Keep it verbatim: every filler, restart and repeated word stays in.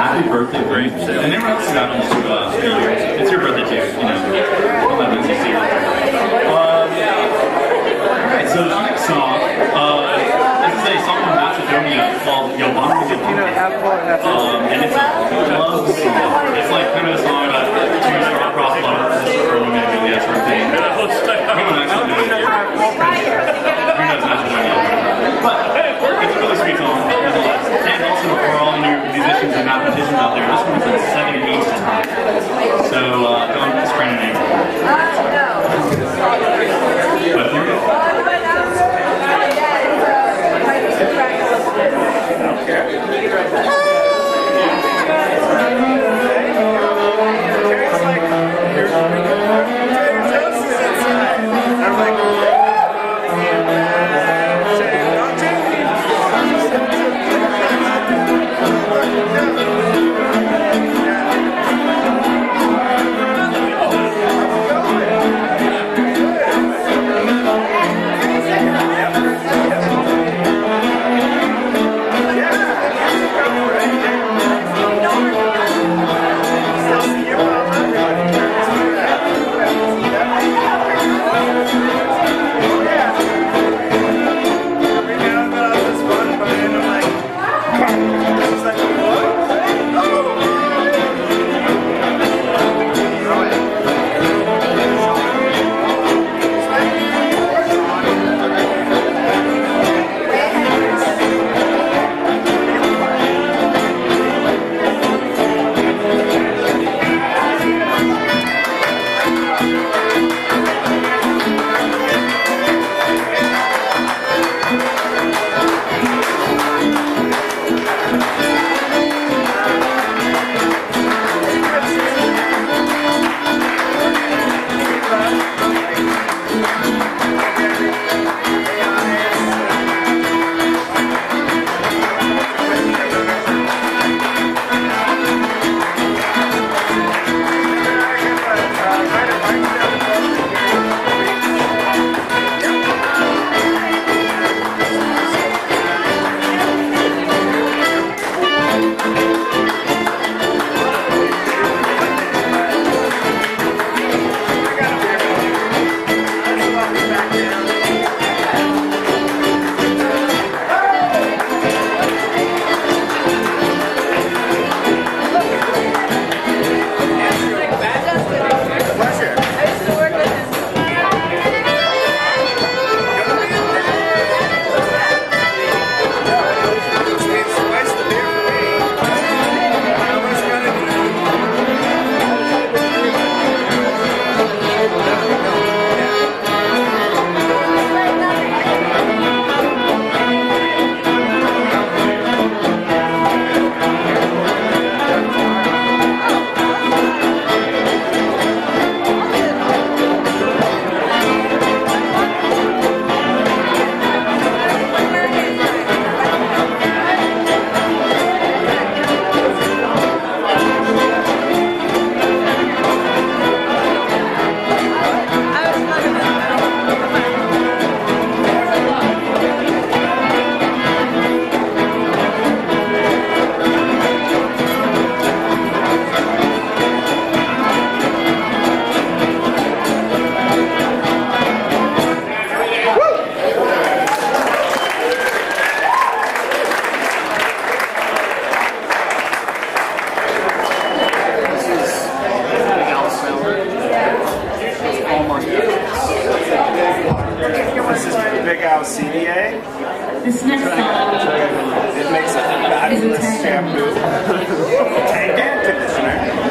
happy birthday, great. And everyone else has got almost two, uh, two years. It's your birthday too, you know. Don't let Lindsay see it. Um, Alright, so the next song, uh, this is a song from Macedonia called Yolanda Yolanda. Um, and it's a love song. It's like kind of a song about two star-crossed lovers for a woman and that sort of thing. We don't actually do it here. Who knows Macedonia? But it's a really sweet song, nonetheless. And also for all new musicians and mathematicians out there, this one's in seven eight time. So uh, don't sprain an ankle. But here we go. C D A. This next song It makes a fabulous shampoo. Tank and conditioner.